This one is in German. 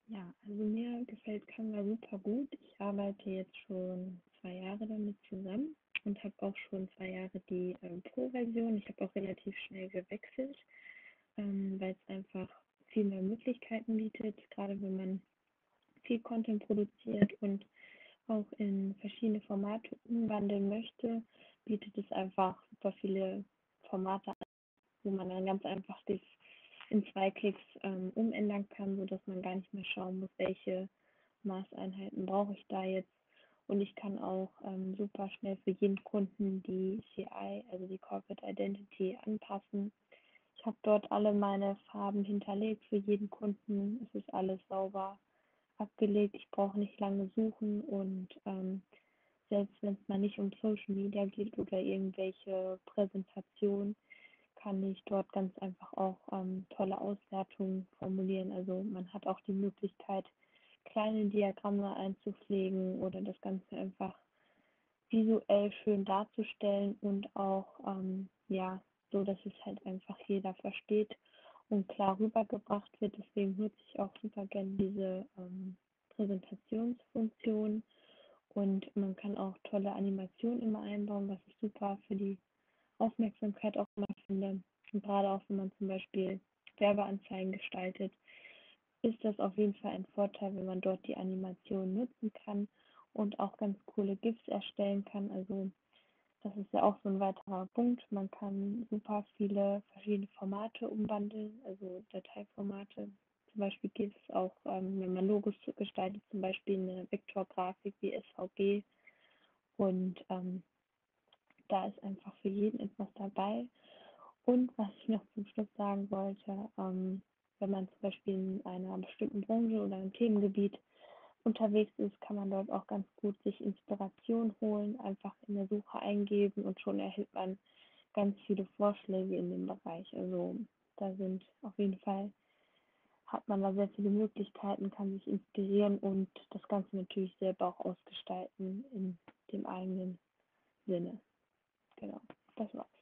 Ja, also mir gefällt Canva super gut. Ich arbeite jetzt schon 2 Jahre damit zusammen und habe auch schon 2 Jahre die Pro-Version. Ich habe auch relativ schnell gewechselt, weil es einfach viel mehr Möglichkeiten bietet, gerade wenn man viel Content produziert und auch in verschiedene Formate umwandeln möchte, bietet es einfach super viele Formate an, wo man dann ganz einfach das in 2 Klicks umändern kann, sodass man gar nicht mehr schauen muss, welche Maßeinheiten brauche ich da jetzt. Und ich kann auch super schnell für jeden Kunden die CI, also die Corporate Identity, anpassen. Ich habe dort alle meine Farben hinterlegt für jeden Kunden. Es ist alles sauber abgelegt. Ich brauche nicht lange suchen und selbst wenn es mal nicht um Social Media geht oder irgendwelche Präsentationen, kann ich dort ganz einfach auch tolle Auswertungen formulieren. Also man hat auch die Möglichkeit, kleine Diagramme einzupflegen oder das Ganze einfach visuell schön darzustellen und auch ja, so, dass es halt einfach jeder versteht und klar rübergebracht wird. Deswegen nutze ich auch super gerne diese Präsentationsfunktion und man kann auch tolle Animationen immer einbauen, was ich super für die Aufmerksamkeit auch immer finde. Und gerade auch wenn man zum Beispiel Werbeanzeigen gestaltet, ist das auf jeden Fall ein Vorteil, wenn man dort die Animation nutzen kann und auch ganz coole GIFs erstellen kann. Also das ist ja auch so ein weiterer Punkt. Man kann super viele verschiedene Formate umwandeln, also Dateiformate. Zum Beispiel GIFs auch, wenn man Logos gestaltet, zum Beispiel eine Vektorgrafik wie SVG. Und da ist einfach für jeden etwas dabei. Und was ich noch zum Schluss sagen wollte, wenn man zum Beispiel in einer bestimmten Branche oder einem Themengebiet unterwegs ist, kann man dort auch ganz gut sich Inspiration holen, einfach in der Suche eingeben und schon erhält man ganz viele Vorschläge in dem Bereich. Also da sind auf jeden Fall, hat man da sehr viele Möglichkeiten, kann sich inspirieren und das Ganze natürlich selber auch ausgestalten in dem eigenen Sinne. Genau, das war's.